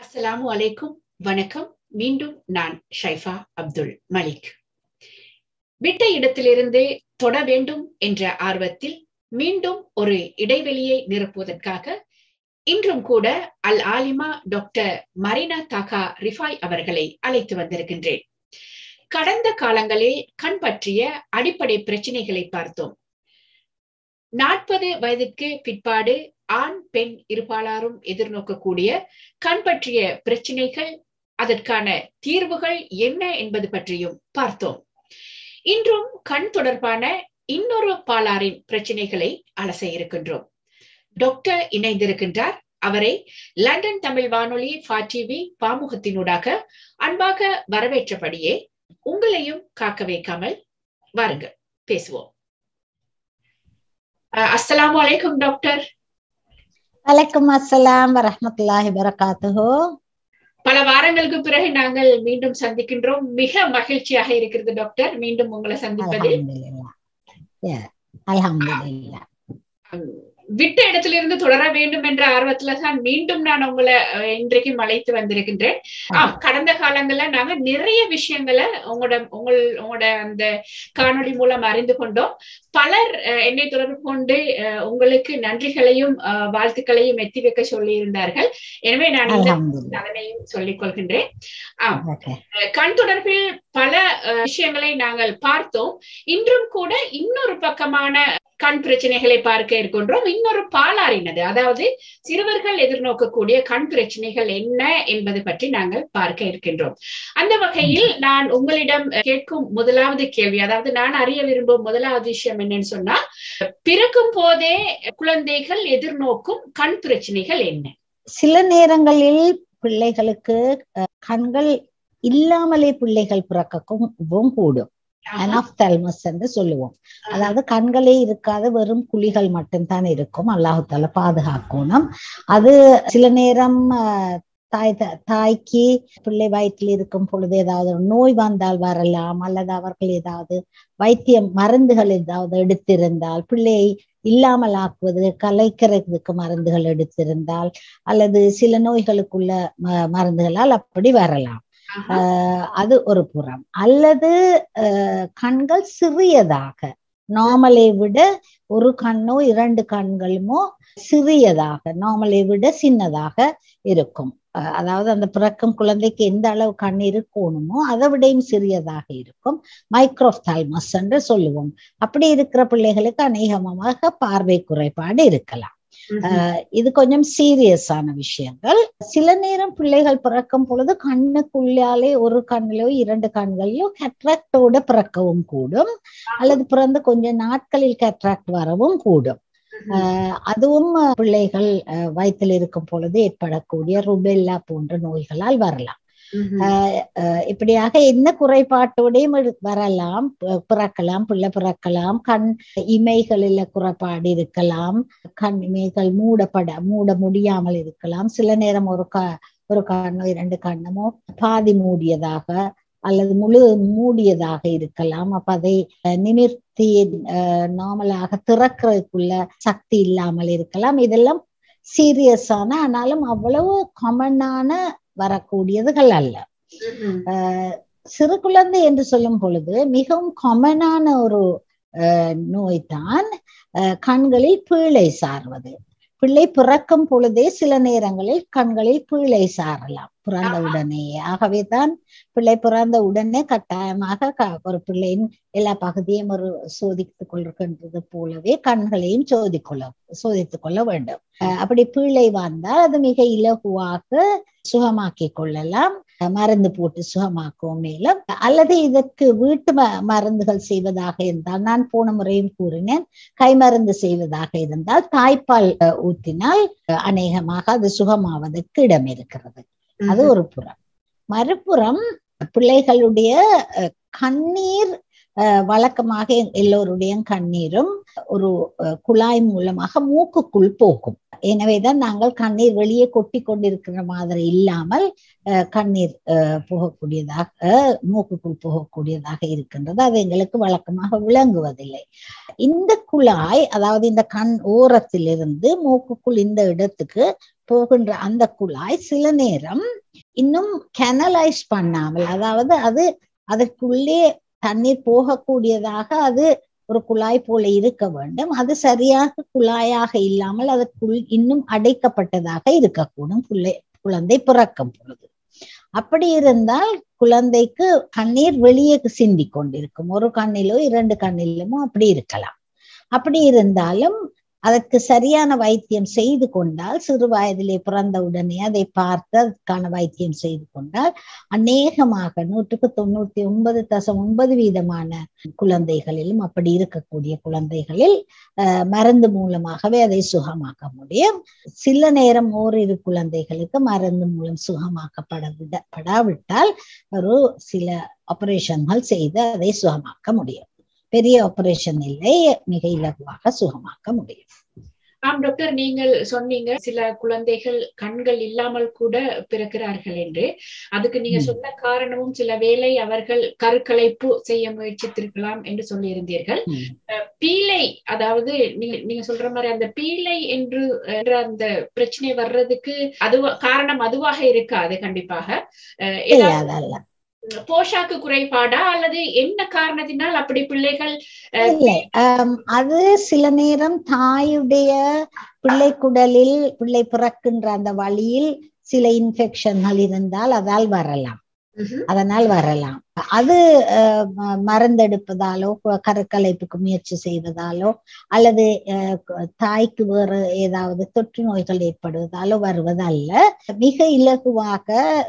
அஸ்ஸலாமு அலைக்கும். வணக்கம். மீண்டும் நான் ஷைஃபா அப்துல் மலிக். விட்ட இடத்திலிருந்து தொட வேண்டும் என்ற ஆர்வத்தில் மீண்டும் ஒரு இடைவெளியை நிரப்புவதற்காக இன்றும் கூட அல் ஆலிமா டாக்டர் மரீனா தாகா ரிஃபாய் அவர்களை அழைத்து வந்திருக்கின்றேன். கடந்த காலங்களில் கண் பற்றிய அடிப்படை பிரச்சனைகளை பார்த்தோம். 40 வயதிற்கு பிற்பாடு ஆண் பெண் இருபாலாரும் எதிர்நோக்கக்கூடிய கண் பற்றிய பிரச்சனைகள், அதற்கான தீர்வுகள் என்ன என்பது பற்றியும் பார்த்தோம். இன்றும் கண் தொடர்பான இன்னொரு பாலாரின் பிரச்சனைகளை அலச இருக்கின்றோம். டாக்டர் இணைந்திருக்கின்றார். அவரை லண்டன் தமிழ் வானொலி டிவி பாமுகத்தினூடாக அன்பாக வரவேற்றபடியே உங்களையும் காக்க வைக்காமல் வாருங்கள், பேசுவோம். அஸ்ஸலாமு அலைக்கும் டாக்டர். வலைக்கும் அஸ்ஸலாம் வரஹ்மத்துல்லாஹி வபரகாத்துஹு. பல வாரங்களுக்கு பிறகு நாங்கள் மீண்டும் சந்திக்கின்றோம். மிக மகிழ்ச்சியாக இருக்கிறது டாக்டர், மீண்டும் உங்களை சந்திப்பதில். அல்ஹம்துலில்லாஹ். விட்ட இடத்திலிருந்து தொடர வேண்டும் என்ற ஆர்வத்துல தான் மீண்டும் நான் உங்களை இன்றைக்கும் அழைத்து வந்திருக்கின்றேன். கடந்த காலங்கள்ல நாங்க நிறைய விஷயங்களை உங்களோட அந்த காணொளி மூலம் அறிந்து கொண்டோம். பலர் என்னை தொடர்பு கொண்டு உங்களுக்கு நன்றிகளையும் வாழ்த்துக்களையும் எத்தி வைக்க சொல்லி இருந்தார்கள். எனவே நான் அதனையும் சொல்லிக் கொள்கின்றேன். கண் தொடர்பில் பல விஷயங்களை நாங்கள் பார்த்தோம். இன்றும் கூட இன்னொரு பக்கமான கண் பிரச்சனைகளை பார்க்க இருக்கின்றோம். இன்னொரு பாலாறினது, அதாவது சிறுவர்கள் எதிர்நோக்கக்கூடிய கண் பிரச்சனைகள் என்ன என்பது பற்றி நாங்கள் பார்க்க இருக்கின்றோம். அந்த வகையில் நான் உங்களிடம் கேட்கும் முதலாவது கேள்வி, அதாவது நான் அறிய விரும்பும் முதலாவது விஷயம் என்னன்னு சொன்னா, பிறக்கும் போதே குழந்தைகள் எதிர்நோக்கும் கண் பிரச்சனைகள் என்ன? சில நேரங்களில் பிள்ளைகளுக்கு கண்கள் இல்லாமலே பிள்ளைகள் பிறக்கவும் கூடும். அனாப்தல்மஸ் என்று சொல்லுவோம். அதாவது கண்களே இருக்காத வெறும் குழிகள் மட்டும்தான் இருக்கும். அல்லாஹு தஆலா பாதுகாக்கணும். அது சில நேரம் தாய்க்கு பிள்ளை வயிற்றில் இருக்கும் பொழுது ஏதாவது நோய் வந்தால் வரலாம், அல்லது அவர்கள் ஏதாவது வைத்தியம் மருந்துகள் ஏதாவது எடுத்திருந்தால், பிள்ளையை இல்லாமல் ஆக்குவது கலைக்கிறதுக்கு மருந்துகள் எடுத்திருந்தால், அல்லது சில நோய்களுக்குள்ள மருந்துகளால் அப்படி வரலாம். அது ஒரு புறம். அல்லது கண்கள் சிறியதாக, நார்மலை விட ஒரு கண்ணோ 2 கண்களுமோ சிறியதாக, நார்மலை விட சின்னதாக இருக்கும். அதாவது அந்த பிறக்கும் குழந்தைக்கு எந்த அளவு கண் இருக்கணுமோ அதை விடையும் சிறியதாக இருக்கும். மைக்ரோப்தால்மஸ் என்று சொல்லுவோம். அப்படி இருக்கிற பிள்ளைகளுக்கு அநேகமாக பார்வை குறைபாடு இருக்கலாம். இது கொஞ்சம் சீரியஸான விஷயங்கள். சில நேரம் பிள்ளைகள் பிறக்கும் பொழுது கண்ணுக்குள்ளாலே ஒரு கண்ணிலோ 2 கண்களிலோ கேட்ராக்டோட பிறக்கவும் கூடும், அல்லது பிறந்த கொஞ்ச நாட்களில் கேட்ராக்ட் வரவும் கூடும். அதுவும் பிள்ளைகள் வயிற்றில் இருக்கும் பொழுது ஏற்படக்கூடிய ருபெல்லா போன்ற நோய்களால் வரலாம். இப்படியாக என்ன குறைபாட்டோடையும் வரலாம், பிறக்கலாம், பிள்ளை பிறக்கலாம். கண் இமைகளில் குறைபாடு இருக்கலாம், கண் இமைகள் மூட முடியாமல் இருக்கலாம். சில நேரம் ஒரு கண்ணோ 2 கண்ணமோ பாதி மூடியதாக அல்லது முழு மூடியதாக இருக்கலாம். அப்ப அதை நிமிர்த்தி நார்மலாக திறக்கிறதுக்குள்ள சக்தி இல்லாமல் இருக்கலாம். இதெல்லாம் சீரியஸான, ஆனாலும் அவ்வளவு காமனான வரக்கூடியதுகள் அல்ல. சிறு குழந்தை என்று சொல்லும் பொழுது மிகவும் காமனான ஒரு நோய் தான் கண்களில் பீழை சார்வது. பிள்ளை பிறக்கும் பொழுதே சில நேரங்களில் கண்களில் பீழை சாரலாம் பிறந்த உடனேயே. ஆகவே தான் பிள்ளை பிறந்த உடனே கட்டாயமாக ஒரு பிள்ளையின் எல்லா பகுதியும் ஒரு சோதித்துக் கொள்கின்றது போலவே கண்களையும் சோதித்துக் கொள்ள வேண்டும். அப்படி பீழை வந்தால் அது மிக இலகுவாக சுகமாக்கி கொள்ளலாம். மருந்து போட்டு சுகமாக்கும். மேலும் அல்லது இதற்கு வீட்டு மருந்துகள் செய்வதாக இருந்தால், நான் போன முறையும் கூறினேன், கை மருந்து செய்வதாக இருந்தால் தாய்ப்பால் ஊத்தினால் அநேகமாக அது சுகமாவதற்கு இடம் இருக்கிறது. அது ஒரு புறம். மறுபுறம் பிள்ளைகளுடைய கண்ணீர், வழக்கமாக எல்லோருடைய கண்ணீரும் ஒரு குழாய் மூலமாக மூக்குக்குள் போகும். எனவேதான் நாங்கள் கண்ணீர் வெளியே கொட்டி கொண்டிருக்கிற மாதிரி இல்லாமல் கண்ணீர் போகக்கூடியதாக, மூக்குக்குள் போகக்கூடியதாக இருக்கின்றது. அது எங்களுக்கு வழக்கமாக விளங்குவதில்லை. இந்த குழாய், அதாவது இந்த கண் ஓரத்திலிருந்து மூக்குக்குள் இந்த இடத்துக்கு போகின்ற அந்த குழாய் சில நேரம் இன்னும் கனலைஸ் பண்ணாமல், அதாவது அது அதற்குள்ளே தண்ணீர் போகக்கூடியதாக அது ஒரு குழாய் போல இருக்க வேண்டும். அது சரியாக குழாயாக இல்லாமல் அதற்குள் இன்னும் அடைக்கப்பட்டதாக இருக்கக்கூடும் குழந்தை பிறக்கும் பொழுது. அப்படி இருந்தால் குழந்தைக்கு கண்ணீர் வெளியே சிந்தி கொண்டிருக்கும். ஒரு கண்ணிலோ 2 கண்ணிலுமோ அப்படி இருக்கலாம். அப்படி இருந்தாலும் அதற்கு சரியான வைத்தியம் செய்து கொண்டால், சிறு வயதிலே பிறந்த உடனே அதை பார்த்து அதற்கான வைத்தியம் செய்து கொண்டால் அநேகமாக 99.9% குழந்தைகளிலும், அப்படி இருக்கக்கூடிய குழந்தைகளில் மருந்து மூலமாகவே அதை சுகமாக்க முடியும். சில நேரம் ஓரிரு குழந்தைகளுக்கு மருந்து மூலம் சுகமாக்கப்படாவிட்டால் ஒரு சில ஆபரேஷன்கள் செய்து அதை சுகமாக்க முடியும். பெரிய ஆபரேஷன் இல்லை, மிக இலகுவாக சுகமாக்க முடியும். ஆம் டாக்டர், நீங்கள் சொன்னீங்க சில குழந்தைகள் கண்கள் இல்லாமல் கூட பிறக்கிறார்கள் என்று. அதுக்கு நீங்க சொன்ன காரணமும் சில வேளை அவர்கள் கருக்கலைப்பு செய்ய முயற்சித்திருக்கலாம் என்று சொல்லியிருந்தீர்கள். பீலை, அதாவது நீங்க சொல்ற மாதிரி அந்த பீலை என்று அந்த பிரச்சனை வர்றதுக்கு காரணம் அதுவாக இருக்காது கண்டிப்பாக. போஷாக்கு குறைபாடா அல்லது என்ன காரணத்தினால் அப்படி பிள்ளைகள்? அது சில நேரம் தாயுடைய பிள்ளை குடலில் பிள்ளை பிறக்கின்ற அந்த வழியில் சில இன்ஃபெக்ஷன்கள் இருந்தால் அதனால் வரலாம். அது மருந்தெடுப்பதாலோ கருக்கலைப்புக்கு முயற்சி செய்வதாலோ அல்லது தாய்க்கு வேறு ஏதாவது தொற்று நோய்கள் ஏற்படுவதாலோ வருவதல்ல. மிக இலகுவாக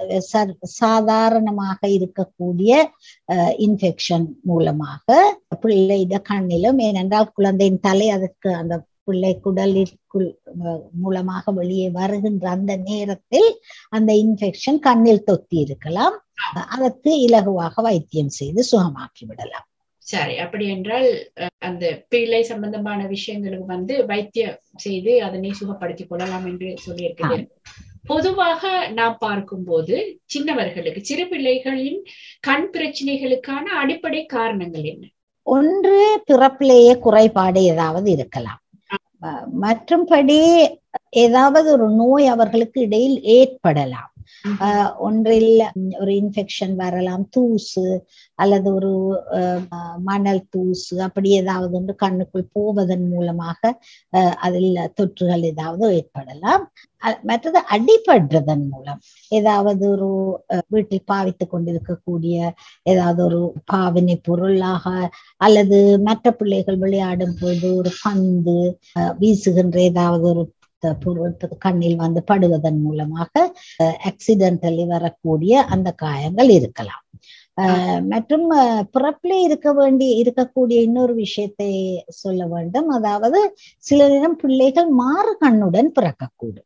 சாதாரணமாக இருக்கக்கூடிய இன்ஃபெக்ஷன் மூலமாக பிள்ளையிட கண்ணிலும், ஏனென்றால் குழந்தையின் தலை அதற்கு அந்த பிள்ளை குடலிற்குள் மூலமாக வெளியே வருகின்ற அந்த நேரத்தில் அந்த இன்ஃபெக்ஷன் கண்ணில் தொத்தி இருக்கலாம். அதற்கு இலகுவாக வைத்தியம் செய்து சுகமாக்கி விடலாம். சரி, அப்படி என்றால் அந்த பிள்ளை சம்பந்தமான விஷயங்களுக்கு வைத்தியம் செய்து அதனை சுகப்படுத்திக் கொள்ளலாம் என்று சொல்லியிருக்கிறேன். பொதுவாக நாம் பார்க்கும்போது சின்னவர்களுக்கு, சிறு பிள்ளைகளின் கண் பிரச்சனைகளுக்கான அடிப்படை காரணங்கள் என்ன? ஒன்று, பிறப்பிலேயே குறைபாடு ஏதாவது இருக்கலாம். மற்றும்படி ஏதாவது ஒரு நோய் அவர்களுக்கு இடையில் ஏற்படலாம். ஒன்றில் ஒரு இன்ஃபெக்ஷன் வரலாம், தூசு அல்லது ஒரு மணல் தூசு அப்படி ஏதாவது ஒன்று கண்ணுக்குள் போவதன் மூலமாக அதில் தொற்றுகள் ஏதாவது ஏற்படலாம். மற்றது அடிபடுறதன் மூலம் ஏதாவது ஒரு வீட்டில் பாவித்துக் கொண்டிருக்கக்கூடிய ஏதாவது ஒரு பாவினை பொருளாக அல்லது மற்ற பிள்ளைகள் விளையாடும் போது ஒரு பந்து வீசுகின்ற ஏதாவது ஒரு கண்ணில் படுவதன் மூலமாக ஆக்சிடென்டலி வரக்கூடிய அந்த காயங்கள் இருக்கலாம். மற்றும் பிறப்பிலே இருக்கக்கூடிய இன்னொரு விஷயத்தை சொல்ல வேண்டும். அதாவது சில நேரம் பிள்ளைகள் மாறு கண்ணுடன் பிறக்கக்கூடும்.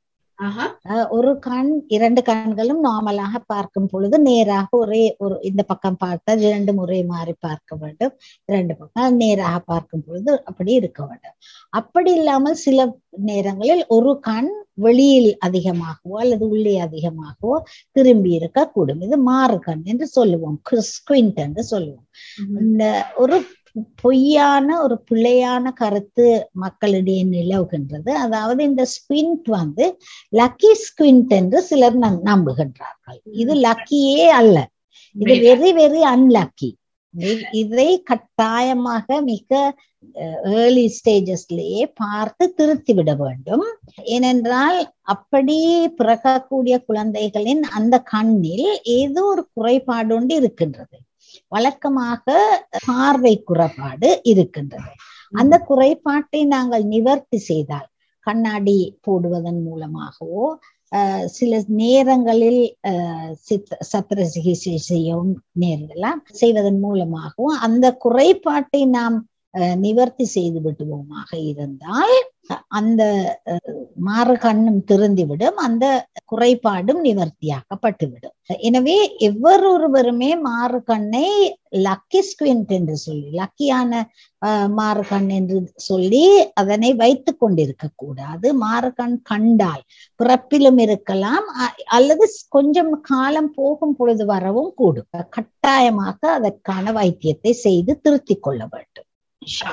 ஒரு கண் 2 கண்களும் நார்மலாக பார்க்கும் பொழுது நேராக ஒரு இந்த பக்கம் பார்த்தால் 2 முறை மாறி பார்க்க வேண்டும், 2 பக்கம் நேராக பார்க்கும் பொழுது அப்படி இருக்க வேண்டும். அப்படி இல்லாமல் சில நேரங்களில் ஒரு கண் வெளியில் அதிகமாகவோ அல்லது உள்ளே அதிகமாகவோ திரும்பி இருக்கக்கூடும். இது மாறு கண் என்று சொல்லுவோம், ஸ்குவிண்ட் என்று சொல்லுவோம். இந்த ஒரு பொய்யான ஒரு பிழையான கருத்து மக்களிடையே நிலவுகின்றது. அதாவது இந்த ஸ்குவிண்ட் லக்கி ஸ்குவிண்ட் என்று சிலர் நம்புகின்றார்கள். இது லக்கியே அல்ல, இது வெரி வெரி அன்லக்கி. இதை கட்டாயமாக மிக ஏர்லி ஸ்டேஜஸ்லேயே பார்த்து திருத்திவிட வேண்டும். ஏனென்றால் அப்படி பிறக்கக்கூடிய குழந்தைகளின் அந்த கண்ணில் ஏதோ ஒரு குறைபாடு ஒன்று இருக்கின்றது. வழக்கமாக பார்வை குறைபாடு இருக்கின்றது. அந்த குறைபாட்டை நாங்கள் நிவர்த்தி செய்தால், கண்ணாடி போடுவதன் மூலமாகவோ சில நேரங்களில் சத்திர சிகிச்சை செய்யவும் நேரலாம், செய்வதன் மூலமாகவும் அந்த குறைபாட்டை நாம் நிவர்த்தி செய்து விடுவோமாக இருந்தால் அந்த மாறு கண்ணும் திருந்திவிடும், அந்த குறைபாடும் நிவர்த்தியாக்கப்பட்டுவிடும். எனவே எவ்வொருவருமே மாறு கண்ணை லக்கி ஸ்குவிண்ட் என்று சொல்லி, லக்கியான மாறு கண் என்று சொல்லி அதனை வைத்துக் கொண்டிருக்க கூடாது. மாறு கண் கண்டால் பிறப்பிலும் இருக்கலாம் அல்லது கொஞ்சம் காலம் போகும் பொழுது வரவும் கூடும். கட்டாயமாக அதற்கான வைத்தியத்தை செய்து திருத்திக் கொள்ள வேண்டும்.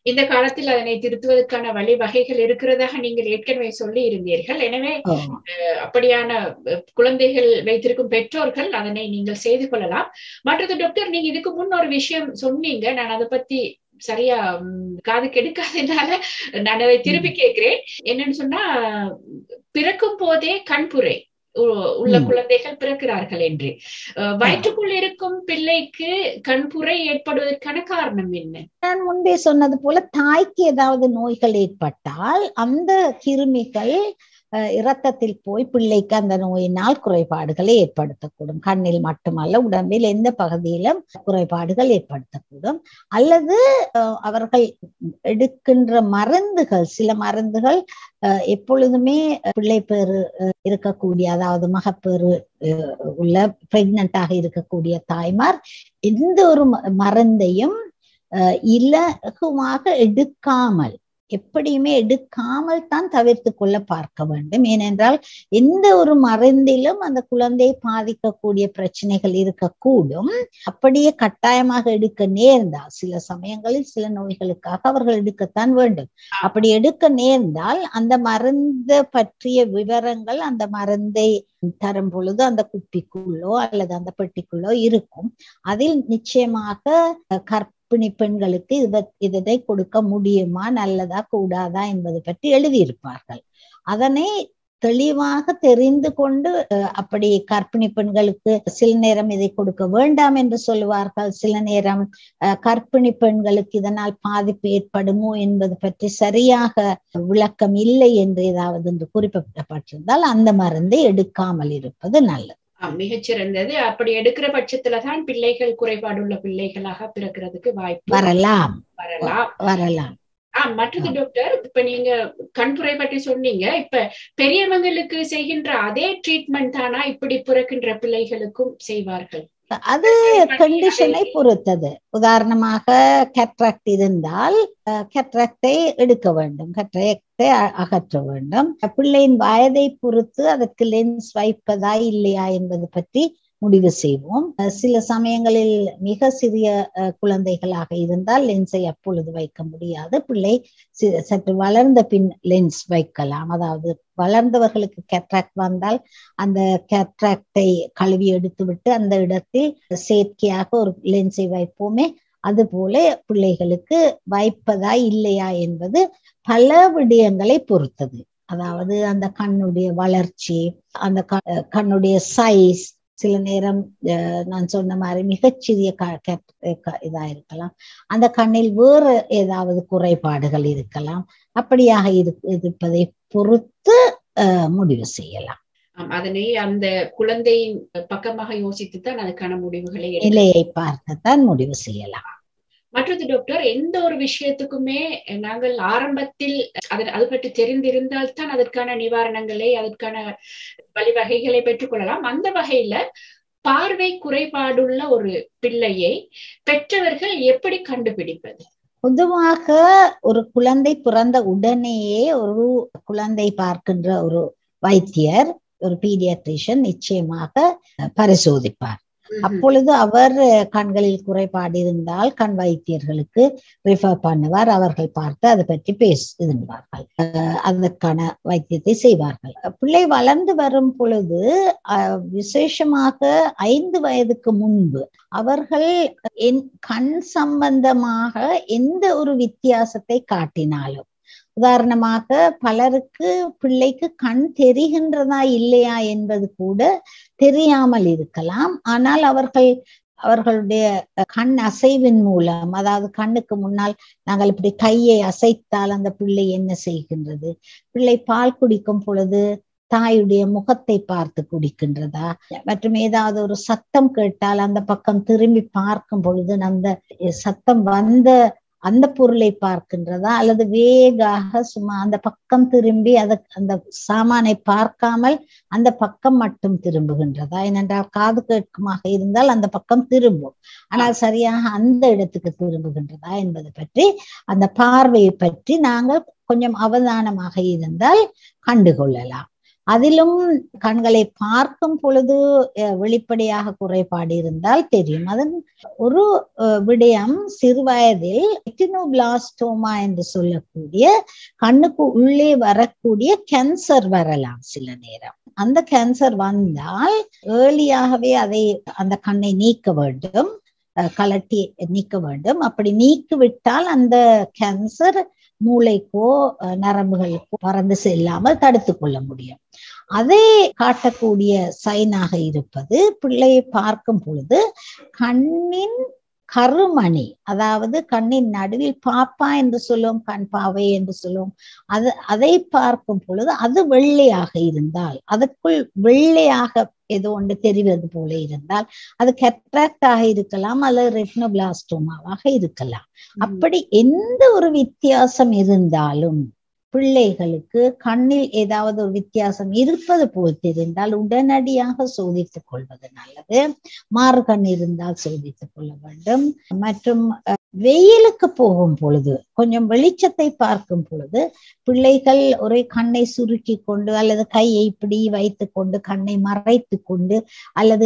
இந்த காலத்தில் அதனை திருத்துவதற்கான வழிவகைகள் இருக்கிறதாக நீங்கள் ஏற்கனவே சொல்லி இருந்தீர்கள். எனவே அப்படியான குழந்தைகள் வைத்திருக்கும் பெற்றோர்கள் அதனை நீங்கள் செய்து கொள்ளலாம். மற்றது டாக்டர், நீங்க இதுக்கு முன் ஒரு விஷயம் சொன்னீங்க, நான் அதை பத்தி சரியா காது கெடுக்காதனால நான் அதை திருப்பி கேட்கிறேன். என்னன்னு சொன்னா, பிறக்கும் போதே கண்புரை உள்ள குழந்தைகள் பிறக்கிறார்கள் என்று. வயிற்றுக்குள் இருக்கும் பிள்ளைக்கு கண்புரை ஏற்படுவதற்கான காரணம் என்ன? நான் முன்பே சொன்னது போல, தாய்க்கு ஏதாவது நோய்கள் ஏற்பட்டால் அந்த கிருமிகள் இரத்தத்தில் போய் பிள்ளைக்கு அந்த நோயினால் குறைபாடுகளை ஏற்படுத்தக்கூடும். கண்ணில் மட்டுமல்ல, உடம்பில் எந்த பகுதியிலும் குறைபாடுகள் ஏற்படுத்தக்கூடும். அல்லது அவர்கள் எடுக்கின்ற மருந்துகள், சில மருந்துகள் எப்பொழுதுமே பிள்ளை பேறு இருக்கக்கூடிய, அதாவது மகப்பேறு உள்ள பிரெக்னண்டாக இருக்கக்கூடிய தாய்மார் எந்த ஒரு மருந்தையும் இலகுவாக எடுக்காமல், எப்படியுமே எடுக்காமல் தான் தவிர்த்து கொள்ள பார்க்க வேண்டும். ஏனென்றால் எந்த ஒரு மருந்திலும் அந்த குழந்தையை பாதிக்கக்கூடிய பிரச்சனைகள் இருக்கக்கூடும். அப்படியே கட்டாயமாக எடுக்க நேர்ந்தால், சில சமயங்களில் சில நோய்களுக்காக அவர்கள் எடுக்கத்தான் வேண்டும். அப்படி எடுக்க நேர்ந்தால் அந்த மருந்து பற்றிய விவரங்கள் அந்த மருந்தை தரும் பொழுது அந்த குப்பிக்குள்ளோ அல்லது அந்த பெட்டிக்குள்ளோ இருக்கும். அதில் நிச்சயமாக கர்ப்பிணி பெண்களுக்கு இதை கொடுக்க முடியுமா, நல்லதா கூடாதா என்பது பற்றி எழுதியிருப்பார்கள். அதனை தெளிவாக தெரிந்து கொண்டு, அப்படி கர்ப்பிணி பெண்களுக்கு சில நேரம் இதை கொடுக்க வேண்டாம் என்று சொல்லுவார்கள். சில நேரம் கர்ப்பிணி பெண்களுக்கு இதனால் பாதிப்பு ஏற்படுமோ என்பது பற்றி சரியாக விளக்கம் இல்லை என்று ஏதாவது என்று குறிப்பிடப்பட்டிருந்தால் அந்த மருந்தை எடுக்காமல் இருப்பது நல்லது. மிகச்சிறந்தது. அப்படி எடுக்கிற பட்சத்துலதான் பிள்ளைகள் குறைபாடுள்ள பிள்ளைகளாக பிறக்கிறதுக்கு வாய்ப்பு வரலாம். மற்றது டாக்டர், இப்ப நீங்க கண்புரை பற்றி சொன்னீங்க. இப்ப பெரியவங்களுக்கு செய்கின்ற அதே ட்ரீட்மெண்ட் தானா இப்படி பிறக்கின்ற பிள்ளைகளுக்கும் செய்வார்கள்? அது கண்டிஷனை பொறுத்தது. உதாரணமாக கேட்ராக்ட் இருந்தால் கேட்ராக்டை எடுக்க வேண்டும், கேட்ராக்டை அகற்ற வேண்டும். பிள்ளையின் வயதை பொறுத்து அதற்கு லென்ஸ் வைப்பதா இல்லையா என்பது பற்றி முடிவு செய்வோம். சில சமயங்களில் மிக சிறிய குழந்தைகளாக இருந்தால் லென்ஸை அப்பொழுது வைக்க முடியாது. பிள்ளை சற்று வளர்ந்த பின் லென்ஸ் வைக்கலாம். அதாவது வளர்ந்தவர்களுக்கு கேட்ராக்ட் வந்தால் அந்த கேட்ராக்டை கழுவி எடுத்து விட்டு அந்த இடத்தில் செயற்கையாக ஒரு லென்ஸை வைப்போமே, அது போல பிள்ளைகளுக்கு வைப்பதா இல்லையா என்பது பல விடயங்களை பொறுத்தது. அதாவது அந்த கண்ணுடைய வளர்ச்சி, அந்த கண்ணுடைய சைஸ், சில நேரம் நான் சொன்ன மாதிரி மிகச்சிறிய இதா இருக்கலாம், அந்த கண்ணில் வேறு ஏதாவது குறைபாடுகள் இருக்கலாம். அப்படியாக இருப்பதை பொறுத்து முடிவு செய்யலாம். அதனை அந்த குழந்தையின் பக்கமாக யோசித்துத்தான் அதுக்கான முடிவுகளை, நிலையை பார்த்துத்தான் முடிவு செய்யலாம். மற்றது டாக்டர், எந்த ஒரு விஷயத்துக்குமே நாங்கள் ஆரம்பத்தில் அது பற்றி தெரிந்திருந்தால் தான் அதற்கான நிவாரணங்களை, அதற்கான வழிவகைகளை பெற்றுக்கொள்ளலாம். அந்த வகையில பார்வை குறைபாடுள்ள ஒரு பிள்ளையை பெற்றவர்கள் எப்படி கண்டுபிடிப்பது? பொதுவாக ஒரு குழந்தை பிறந்த உடனேயே ஒரு குழந்தை பார்க்கின்ற ஒரு வைத்தியர், ஒரு பீடியாட்ரிஷியன் நிச்சயமாக பரிசோதிப்பார். அப்பொழுது அவர் கண்களில் குறைபாடு இருந்தால் கண் வைத்தியர்களுக்கு ரெஃபர் பண்ணுவார். அவர்கள் பார்த்து அதை பற்றி பேசுவார்கள், அதற்கான வைத்தியத்தை செய்வார்கள். பிள்ளை வளர்ந்து வரும் பொழுது விசேஷமாக 5 வயதுக்கு முன்பு அவர்கள் கண் சம்பந்தமாக எந்த ஒரு வித்தியாசத்தை காட்டினாலும், உதாரணமாக பலருக்கு பிள்ளைக்கு கண் தெரிகின்றதா இல்லையா என்பது கூட தெரியாமல் இருக்கலாம். ஆனால் அவர்களுடைய கண் அசைவின் மூலம், அதாவது கண்ணுக்கு முன்னால் நாங்கள் இப்படி கையை அசைத்தால் அந்த பிள்ளை என்ன செய்கின்றது, பிள்ளை பால் குடிக்கும் பொழுது தாயுடைய முகத்தை பார்த்து குடிக்கின்றதா, மற்றும் ஏதாவது ஒரு சத்தம் கேட்டால் அந்த பக்கம் திரும்பி பார்க்கும் பொழுது அந்த சத்தம் வந்த அந்த பொருளை பார்க்கின்றதா, அல்லது வேகாக சும்மா அந்த பக்கம் திரும்பி அந்த சாமானை பார்க்காமல் அந்த பக்கம் மட்டும் திரும்புகின்றதா. ஏனென்றால் காது கேட்குமாக இருந்தால் அந்த பக்கம் திரும்பும், ஆனால் சரியாக அந்த இடத்துக்கு திரும்புகின்றதா என்பது பற்றி, அந்த பார்வையை பற்றி நாங்கள் கொஞ்சம் அவதானமாக இருந்தால் கண்டுகொள்ளலாம். அதிலும் கண்களை பார்க்கும் பொழுது வெளிப்படையாக குறைபாடு இருந்தால் தெரியும். அதன் ஒரு விடயம், சிறுவயதில் ரெட்டினோபிளாஸ்டோமா என்று சொல்லக்கூடிய கண்ணுக்கு உள்ளே வரக்கூடிய கேன்சர் வரலாம். சில நேரம் அந்த கேன்சர் வந்தால் ஏர்லியாகவே அந்த கண்ணை நீக்க வேண்டும், கலட்டி நீக்க வேண்டும். அப்படி நீக்கிவிட்டால் அந்த கேன்சர் மூளைக்கோ நரம்புகளுக்கோ பறந்து செல்லாமல் தடுத்து கொள்ள முடியும். அதை காட்டக்கூடிய சைனாக இருப்பது, பிள்ளையை பார்க்கும் பொழுது கண்ணின் கருமணி, அதாவது கண்ணின் நடுவில் பாப்பா என்று சொல்லுவோம், கண் பாவை என்று சொல்லுவோம், அதை பார்க்கும் பொழுது அது வெள்ளையாக இருந்தால், அதுக்குள் வெள்ளையாக ஏதோ ஒன்று தெரிவது போல இருந்தால் அது கேட்ராக்டாக இருக்கலாம் அல்லது ரெட்டினோபிளாஸ்டோமாவாக இருக்கலாம். அப்படி எந்த ஒரு வித்தியாசம் இருந்தாலும் பிள்ளைகளுக்கு கண்ணில் ஏதாவது ஒரு வித்தியாசம் இருப்பது போல் தெரிந்தால் உடனடியாக சோதித்துக் கொள்வது நல்லது. மாறுகண் இருந்தால் சோதித்துக் கொள்ள வேண்டும். மற்றும் வெயிலுக்கு போகும் பொழுது, கொஞ்சம் வெளிச்சத்தை பார்க்கும் பொழுது பிள்ளைகள் ஒரே கண்ணை சுருக்கி கொண்டு அல்லது கையை இப்படி வைத்து கொண்டு கண்ணை மறைத்து கொண்டு அல்லது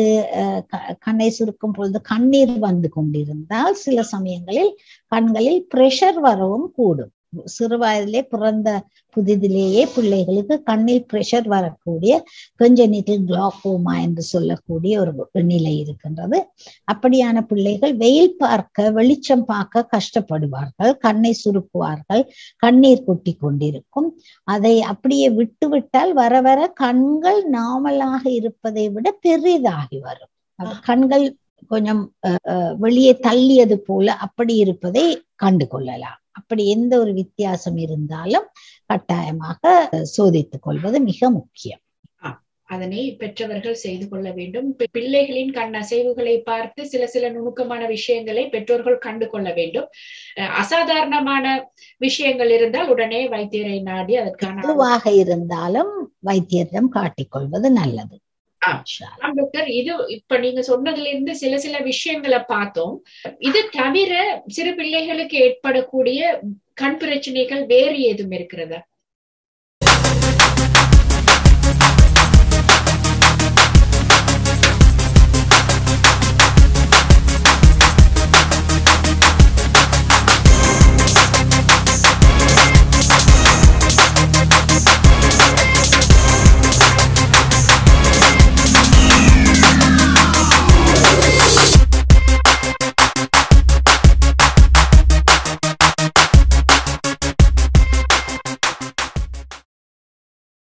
கண்ணை சுருக்கும் பொழுது கண்ணீர் வந்து கொண்டிருந்தால் சில சமயங்களில் கண்களில் பிரஷர் வரவும் கூடும். சிறு வயதிலே பிறந்த புதிதிலேயே பிள்ளைகளுக்கு கண்ணில் பிரஷர் வரக்கூடிய கன்ஜெனிட்டல் குளோகோமா என்று சொல்லக்கூடிய ஒரு நிலை இருக்கின்றது. அப்படியான பிள்ளைகள் வெயில் பார்க்க, வெளிச்சம் பார்க்க கஷ்டப்படுவார்கள், கண்ணை சுருக்குவார்கள், கண்ணீர் கொட்டி கொண்டிருக்கும். அதை அப்படியே விட்டுவிட்டால் வர வர கண்கள் நார்மலாக இருப்பதை விட பெரிதாகி வரும். கண்கள் கொஞ்சம் வெளியே தள்ளியது போல அப்படி இருப்பதை கண்டு கொள்ளலாம். அப்படி எந்த ஒரு வித்தியாசம் இருந்தாலும் கட்டாயமாக சோதித்துக் கொள்வது மிக முக்கியம். அதனை பெற்றவர்கள் செய்து கொள்ள வேண்டும். பிள்ளைகளின் கண் அசைவுகளை பார்த்து சில நுணுக்கமான விஷயங்களை பெற்றோர்கள் கண்டு கொள்ள வேண்டும். அசாதாரணமான விஷயங்கள் இருந்தால் உடனே வைத்தியரை நாடி அதற்கான இருந்தாலும் வைத்தியரிடம் காட்டிக்கொள்வது நல்லது. டாக்டர், இது இப்ப நீங்க சொன்னதுல இருந்து சில விஷயங்களை பார்த்தோம். இது தவிர சிறு பிள்ளைகளுக்கு ஏற்படக்கூடிய கண் பிரச்சனைகள் வேறு ஏதும் இருக்கிறதா?